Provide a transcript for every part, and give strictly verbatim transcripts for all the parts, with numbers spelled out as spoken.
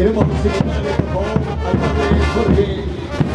Queremos felicitarle, por favor, al padre Jorge.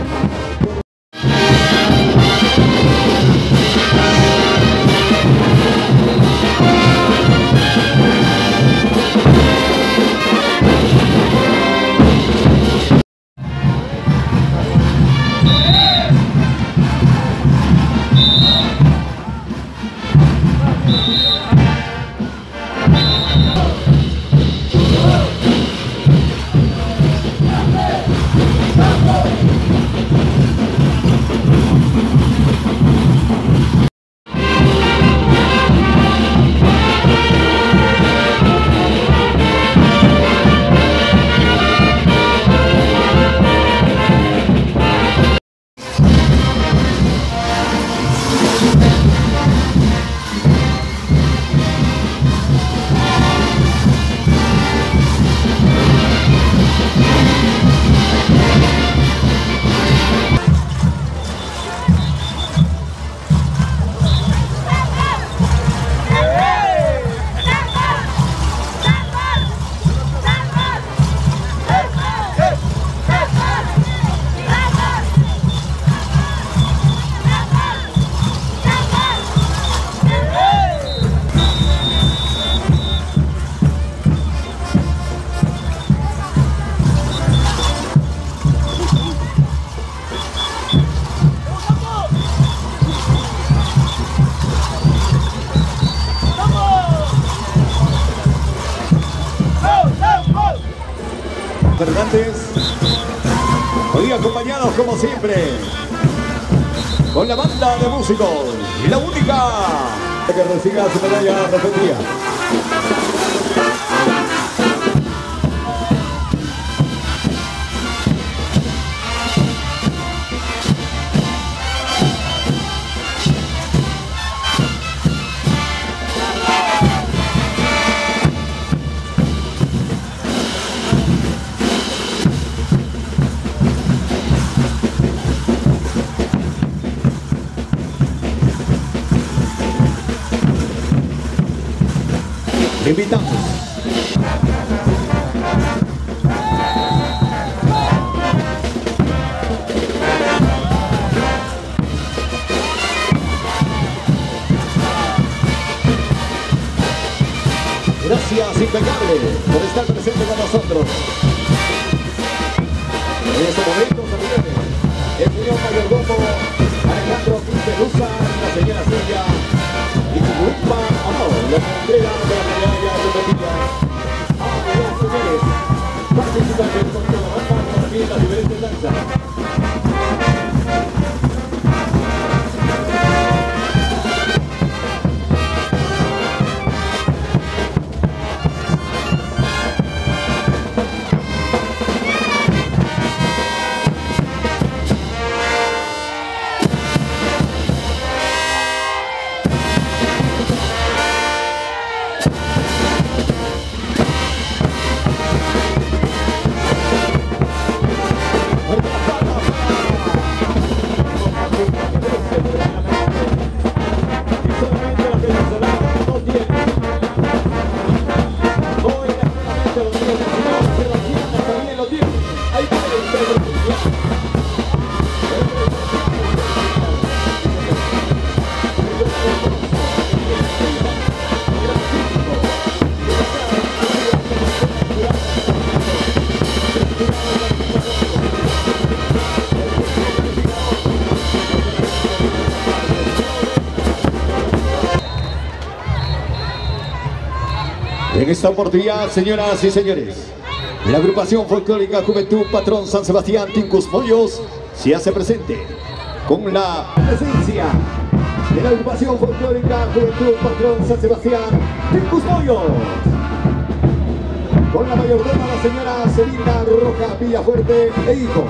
Fernández, hoy acompañados como siempre con la banda de músicos y la única que reciba su medalla repetida. Invitamos gracias impecable por estar presente con nosotros en estos momentos. También el señor mayordomo Alejandro Quintelusa, la señora Silvia y Chupa Amor, la entrega de la medalla repetida a los señores participantes con toda la banda, también las diferentes danzas. En esta oportunidad, señoras y señores, la agrupación folclórica Juventud Patrón San Sebastián Tincus Moyos se hace presente con la presencia de la agrupación folclórica Juventud Patrón San Sebastián Tincus Moyos, con la mayordoma la señora Celina Roja Villafuerte e hijo,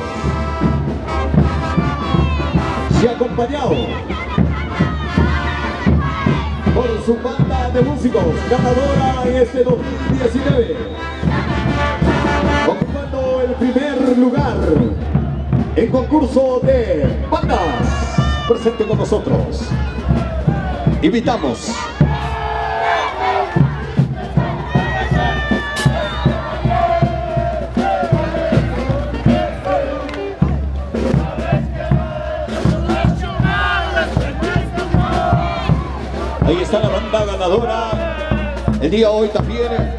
y acompañado por su banda de músicos, ganadora en este dos mil diecinueve, ocupando el primer lugar en concurso de bandas. Presente con nosotros. Invitamos Ahí está la banda ganadora. El día de hoy también.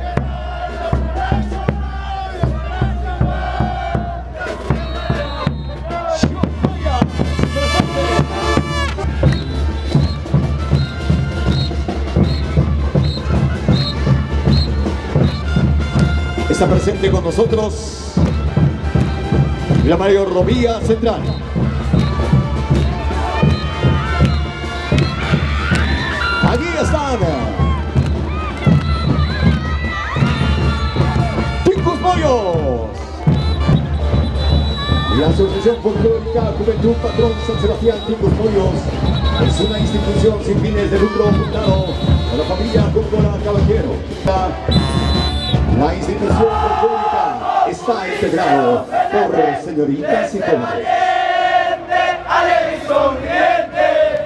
Está presente con nosotros la mayor Rovía Central. Aquí están Ticos Moyos, la Asociación Folclórica Juventud Patrón San Sebastián. Ticos Moyos es una institución sin fines de lucro fundado por la familia Góngora Caballero. La institución folclórica está integrado por señoritas y jóvenes. Alegre y sonriente,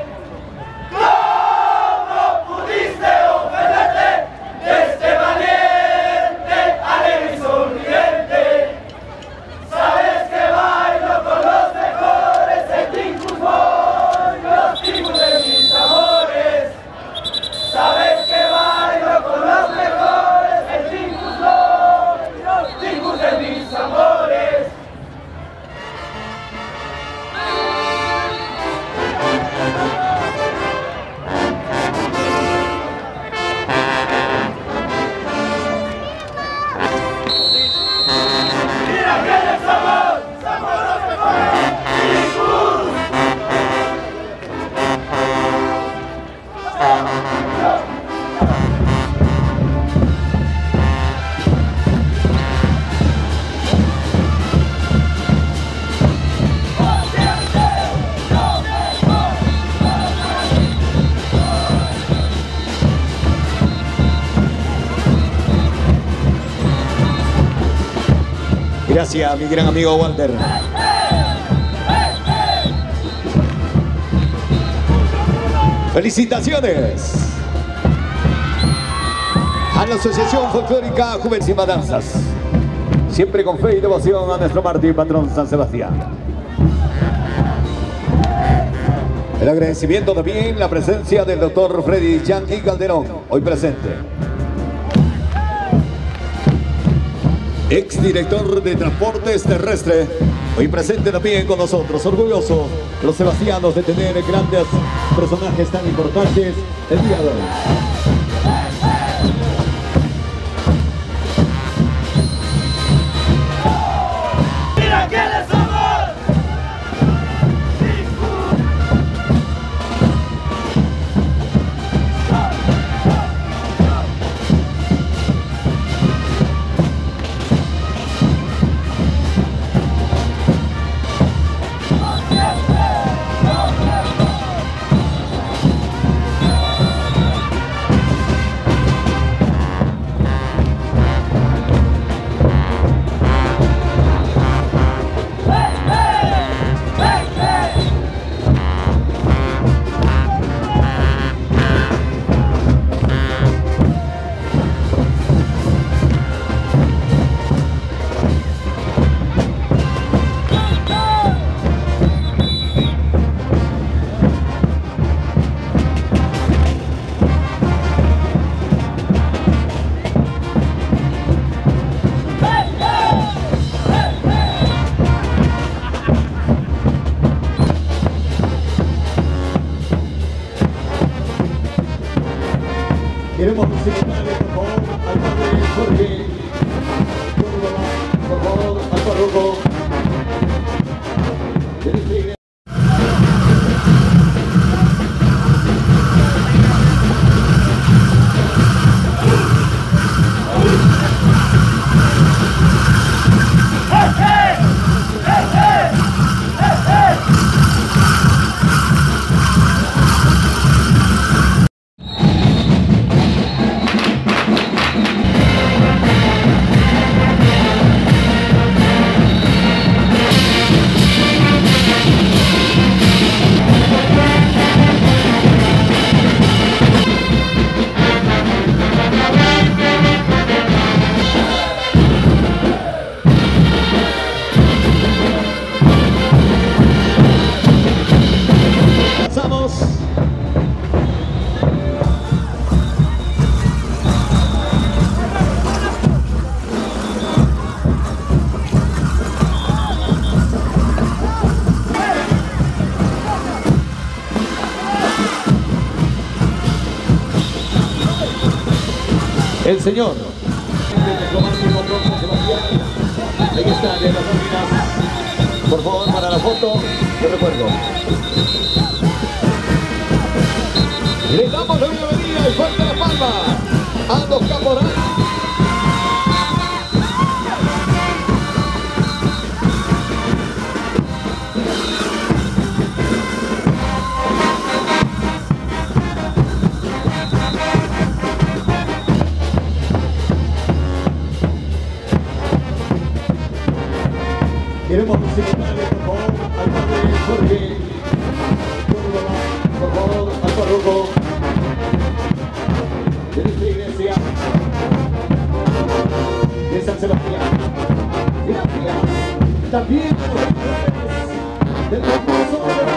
¿cómo pudiste ofenderte de este valiente? Alegre y sonriente, sabes que bailo con los mejores, el Ticos Moyos, los ticos de mis amores. Sabes que bailo con los mejores, el Ticos Moyos, los ticos de mis amores. Mira quiénes somos, somos los mejores Ticos. Gracias, mi gran amigo Walter. Felicitaciones a la Asociación Folclórica Juventud y Danzas. Siempre con fe y devoción a nuestro mártir patrón San Sebastián. El agradecimiento también, la presencia del doctor Freddy Yankee Calderón, hoy presente. Exdirector de Transportes Terrestres, hoy presente también con nosotros. Orgullosos los sebastianos de tener grandes personajes tan importantes el día de hoy. Mira quiénes somos. Queremos felicitarle, por favor, al padre Jorge Córdoba, por favor, al párroco de nuestra iglesia. el señor. Ahí está, de las nóminas. Por favor, para la foto, te recuerdo. Le damos la bienvenida y fuerte la palma a los caporales. Queremos felicitarle, por favor, al padre Jorge Córdoba, por favor, al párroco de nuestra iglesia de San Sebastián. Gracias también a los representantes del concurso de